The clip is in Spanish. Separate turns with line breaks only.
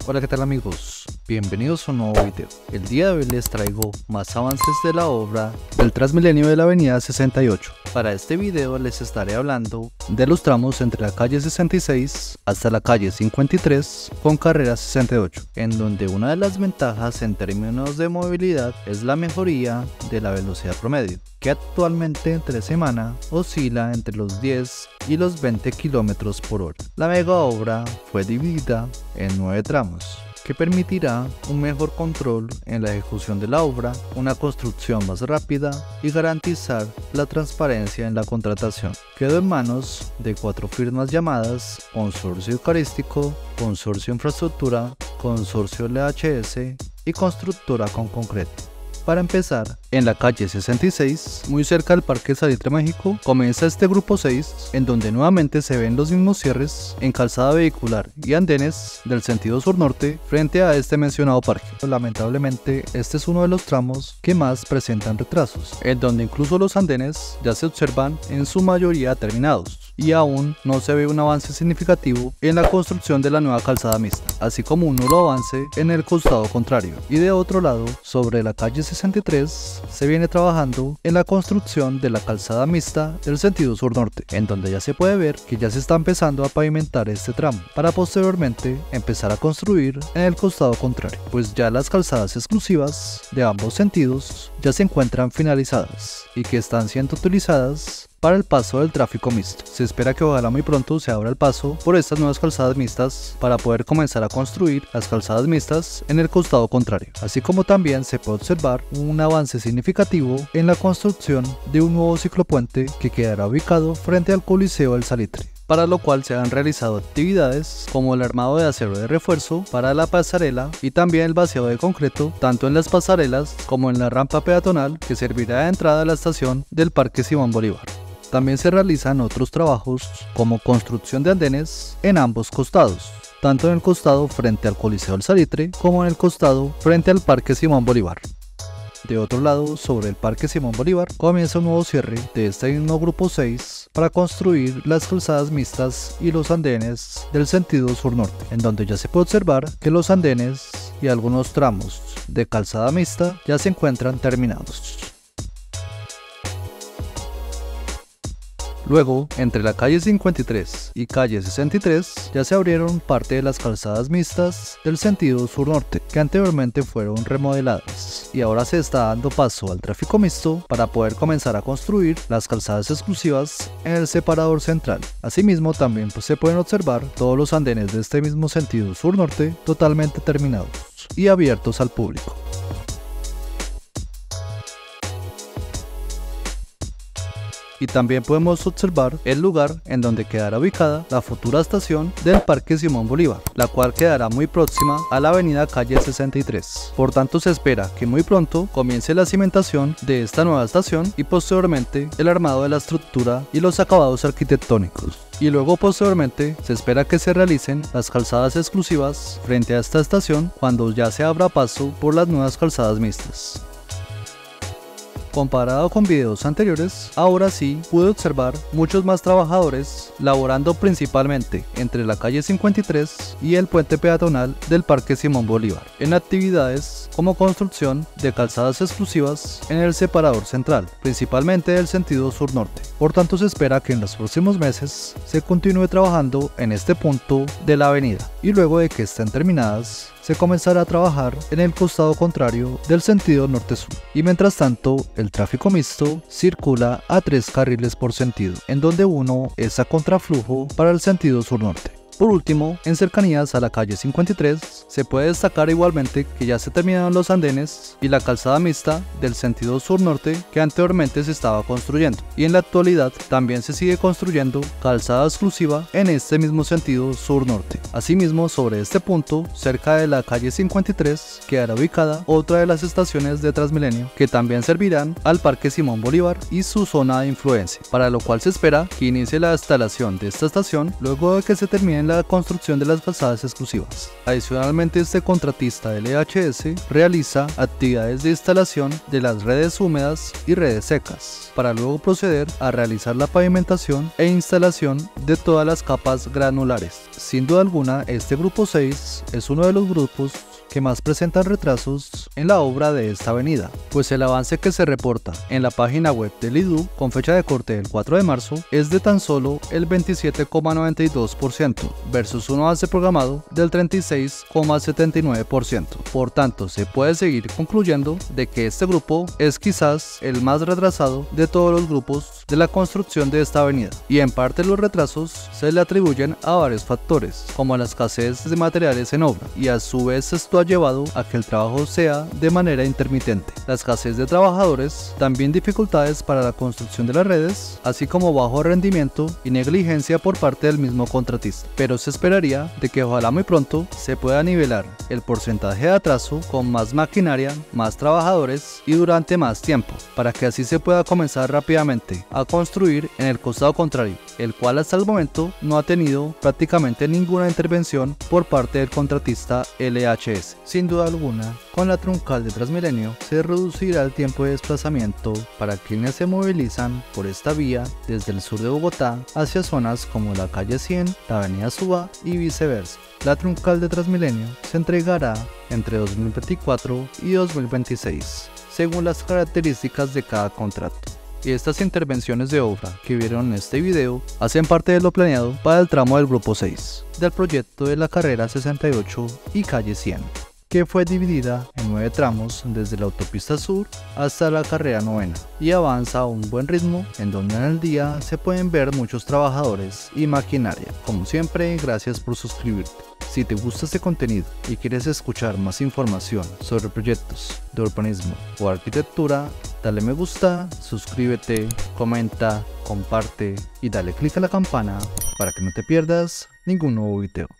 Hola, ¿qué tal amigos? Bienvenidos a un nuevo video. El día de hoy les traigo más avances de la obra del Transmilenio de la avenida 68. Para este video les estaré hablando de los tramos entre la calle 66 hasta la calle 53 con carrera 68, en donde una de las ventajas en términos de movilidad es la mejoría de la velocidad promedio, que actualmente entre semana oscila entre los 10 y los 20 km por hora. La mega obra fue dividida en 9 tramos, que permitirá un mejor control en la ejecución de la obra, una construcción más rápida y garantizar la transparencia en la contratación. Quedó en manos de 4 firmas llamadas Consorcio Eucarístico, Consorcio Infraestructura, Consorcio LHS y Constructora con Concreto. Para empezar, en la calle 66, muy cerca del Parque Salitre México, comienza este grupo 6, en donde nuevamente se ven los mismos cierres en calzada vehicular y andenes del sentido sur-norte frente a este mencionado parque. Lamentablemente, este es uno de los tramos que más presentan retrasos, en donde incluso los andenes ya se observan en su mayoría terminados, y aún no se ve un avance significativo en la construcción de la nueva calzada mixta, así como un nulo avance en el costado contrario. Y de otro lado, sobre la calle 63, se viene trabajando en la construcción de la calzada mixta del sentido sur-norte, en donde ya se puede ver que ya se está empezando a pavimentar este tramo, para posteriormente empezar a construir en el costado contrario, pues ya las calzadas exclusivas de ambos sentidos ya se encuentran finalizadas y que están siendo utilizadas para el paso del tráfico mixto. Se espera que ojalá muy pronto se abra el paso por estas nuevas calzadas mixtas para poder comenzar a construir las calzadas mixtas en el costado contrario, así como también se puede observar un avance significativo en la construcción de un nuevo ciclopuente que quedará ubicado frente al Coliseo del Salitre, para lo cual se han realizado actividades como el armado de acero de refuerzo para la pasarela y también el vaciado de concreto tanto en las pasarelas como en la rampa peatonal que servirá de entrada a la estación del Parque Simón Bolívar. También se realizan otros trabajos como construcción de andenes en ambos costados, tanto en el costado frente al Coliseo del Salitre como en el costado frente al Parque Simón Bolívar. De otro lado, sobre el Parque Simón Bolívar, comienza un nuevo cierre de este mismo grupo 6 para construir las calzadas mixtas y los andenes del sentido sur-norte, en donde ya se puede observar que los andenes y algunos tramos de calzada mixta ya se encuentran terminados. Luego, entre la calle 53 y calle 63, ya se abrieron parte de las calzadas mixtas del sentido sur-norte, que anteriormente fueron remodeladas, y ahora se está dando paso al tráfico mixto para poder comenzar a construir las calzadas exclusivas en el separador central. Asimismo, también se pueden observar todos los andenes de este mismo sentido sur-norte totalmente terminados y abiertos al público. Y también podemos observar el lugar en donde quedará ubicada la futura estación del Parque Simón Bolívar, la cual quedará muy próxima a la avenida calle 63. Por tanto, se espera que muy pronto comience la cimentación de esta nueva estación y posteriormente el armado de la estructura y los acabados arquitectónicos. Y luego posteriormente se espera que se realicen las calzadas exclusivas frente a esta estación cuando ya se abra paso por las nuevas calzadas mixtas. Comparado con videos anteriores, ahora sí pude observar muchos más trabajadores laborando principalmente entre la calle 53 y el puente peatonal del Parque Simón Bolívar, en actividades como construcción de calzadas exclusivas en el separador central, principalmente del sentido sur-norte. Por tanto, se espera que en los próximos meses se continúe trabajando en este punto de la avenida, y luego de que estén terminadas, se comenzará a trabajar en el costado contrario del sentido norte-sur. Y mientras tanto, el tráfico mixto circula a 3 carriles por sentido, en donde uno es a contraflujo para el sentido sur-norte. Por último, en cercanías a la calle 53, se puede destacar igualmente que ya se terminaron los andenes y la calzada mixta del sentido sur-norte que anteriormente se estaba construyendo, y en la actualidad también se sigue construyendo calzada exclusiva en este mismo sentido sur-norte. Asimismo, sobre este punto, cerca de la calle 53, quedará ubicada otra de las estaciones de Transmilenio que también servirán al Parque Simón Bolívar y su zona de influencia, para lo cual se espera que inicie la instalación de esta estación luego de que se terminen en la construcción de las fachadas exclusivas. Adicionalmente, este contratista LHS realiza actividades de instalación de las redes húmedas y redes secas, para luego proceder a realizar la pavimentación e instalación de todas las capas granulares. Sin duda alguna, este grupo 6 es uno de los grupos que más presentan retrasos en la obra de esta avenida, pues el avance que se reporta en la página web del IDU con fecha de corte del 4 de marzo es de tan solo el 27,92% versus un avance programado del 36,79%. Por tanto, se puede seguir concluyendo de que este grupo es quizás el más retrasado de todos los grupos de la construcción de esta avenida, y en parte los retrasos se le atribuyen a varios factores, como la escasez de materiales en obra, y a su vez esto ha llevado a que el trabajo sea de manera intermitente, la escasez de trabajadores, también dificultades para la construcción de las redes, así como bajo rendimiento y negligencia por parte del mismo contratista. Pero se esperaría de que ojalá muy pronto se pueda nivelar el porcentaje de atraso con más maquinaria, más trabajadores y durante más tiempo, para que así se pueda comenzar rápidamente a construir en el costado contrario, el cual hasta el momento no ha tenido prácticamente ninguna intervención por parte del contratista LHS. Sin duda alguna, con la troncal de Transmilenio se reducirá el tiempo de desplazamiento para quienes se movilizan por esta vía desde el sur de Bogotá hacia zonas como la calle 100, la avenida Suba y viceversa. La troncal de Transmilenio se entregará entre 2024 y 2026, según las características de cada contrato. Y estas intervenciones de obra que vieron en este video hacen parte de lo planeado para el tramo del grupo 6 del proyecto de la carrera 68 y calle 100, que fue dividida en 9 tramos desde la autopista sur hasta la carrera 9 y avanza a un buen ritmo, en donde en el día se pueden ver muchos trabajadores y maquinaria. Como siempre, gracias por suscribirte. Si te gusta este contenido y quieres escuchar más información sobre proyectos de urbanismo o arquitectura, dale me gusta, suscríbete, comenta, comparte y dale click a la campana para que no te pierdas ningún nuevo video.